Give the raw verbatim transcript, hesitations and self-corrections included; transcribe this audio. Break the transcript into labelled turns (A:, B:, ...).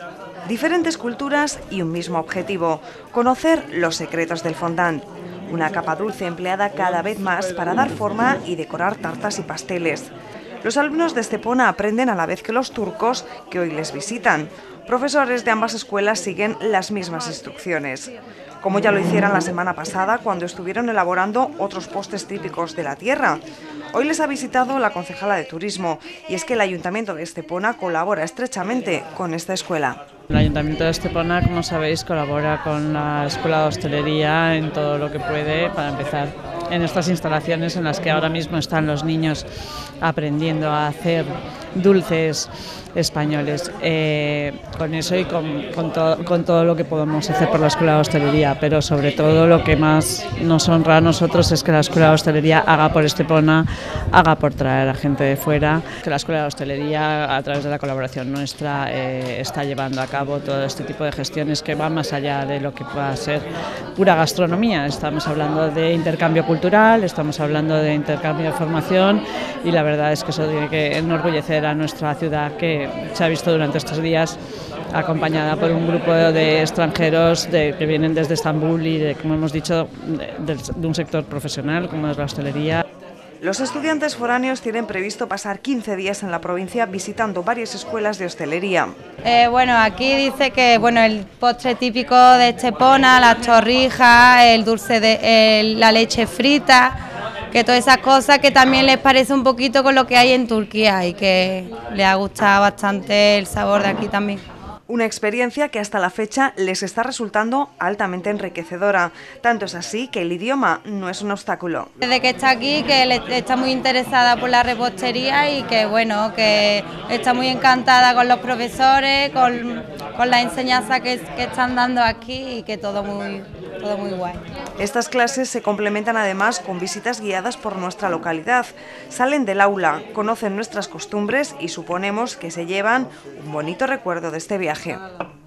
A: Diferentes culturas y un mismo objetivo: conocer los secretos del fondant, una capa dulce empleada cada vez más para dar forma y decorar tartas y pasteles. Los alumnos de Estepona aprenden a la vez que los turcos que hoy les visitan. Profesores de ambas escuelas siguen las mismas instrucciones, como ya lo hicieron la semana pasada cuando estuvieron elaborando otros postres típicos de la tierra. Hoy les ha visitado la concejala de Turismo, y es que el Ayuntamiento de Estepona colabora estrechamente con esta escuela.
B: El Ayuntamiento de Estepona, como sabéis, colabora con la Escuela de Hostelería en todo lo que puede para empezar en estas instalaciones en las que ahora mismo están los niños aprendiendo a hacer dulces españoles, eh, con eso y con, con, to, con todo lo que podemos hacer por la Escuela de Hostelería, pero sobre todo lo que más nos honra a nosotros es que la Escuela de Hostelería haga por Estepona, haga por traer a gente de fuera, que la Escuela de Hostelería, a través de la colaboración nuestra, eh, está llevando a cabo todo este tipo de gestiones que van más allá de lo que pueda ser pura gastronomía. Estamos hablando de intercambio cultural, estamos hablando de intercambio de formación, y la verdad es que eso tiene que enorgullecer a nuestra ciudad, que se ha visto durante estos días acompañada por un grupo de extranjeros de, que vienen desde Estambul y, de, como hemos dicho, de, de un sector profesional como es la hostelería.
A: Los estudiantes foráneos tienen previsto pasar quince días en la provincia visitando varias escuelas de hostelería.
C: Eh, bueno, aquí dice que bueno, el postre típico de Estepona, las torrijas, el dulce de el, la leche frita, que todas esas cosas que también les parece un poquito con lo que hay en Turquía y que les ha gustado bastante el sabor de aquí también.
A: Una experiencia que hasta la fecha les está resultando altamente enriquecedora. Tanto es así que el idioma no es un obstáculo.
C: Desde que está aquí, que está muy interesada por la repostería y que bueno, que está muy encantada con los profesores, con, con la enseñanza que, que están dando aquí y que todo muy, todo muy guay.
A: Estas clases se complementan además con visitas guiadas por nuestra localidad. Salen del aula, conocen nuestras costumbres y suponemos que se llevan un bonito recuerdo de este viaje.